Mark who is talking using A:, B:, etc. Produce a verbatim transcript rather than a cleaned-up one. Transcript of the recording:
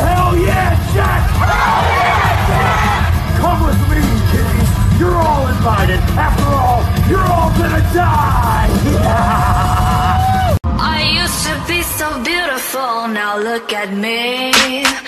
A: hell yeah, Jack! Hell yeah, Jack! Come with me, kiddies. You're all invited. After all, you're all gonna die!
B: I used to be so beautiful, now look at me.